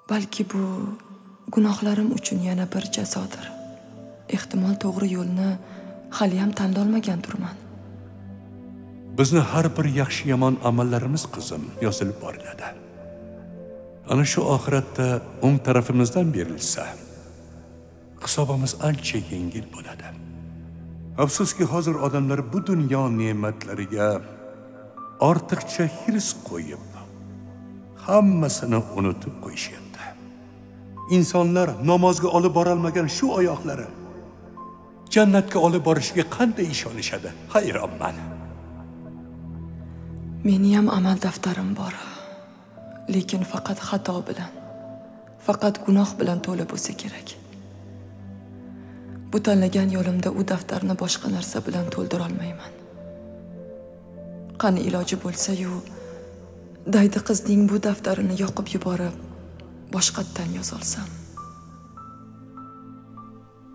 balki bu gunohlarim uchun yana bir jazodir. Ehtimol to'g'ri yo'lni hali ham tanlolmagandirman. Bizni har bir yaxshi yomon amallarimiz qizim yozilib boriladi. Ana shu oxiratda o'ng tarafimizdan berilsa, hisobimiz ancha yengil bo'ladi. Afsuski hozir odamlar bu dunyo ne'matlariga ortiqcha hirs qo'yib, hammasini unutib qo'yishyapti. İnsanlar namozga olib borolmagan shu oyoqlari jannatga olib borishiga qanday ishonishadi? Hayronman. Meni ham amal daftarim bor. Lekin faqat xato bilan, faqat gunoh bilan to'la bo'lsa kerak. Bu tanlagan yo'limda u daftarni boshqa narsa bilan to'ldira olmayman. Qani iloji bo'lsa-yu, daydi qizning bu daftarini yoqib yuborib, boshqatdan yoza olsam.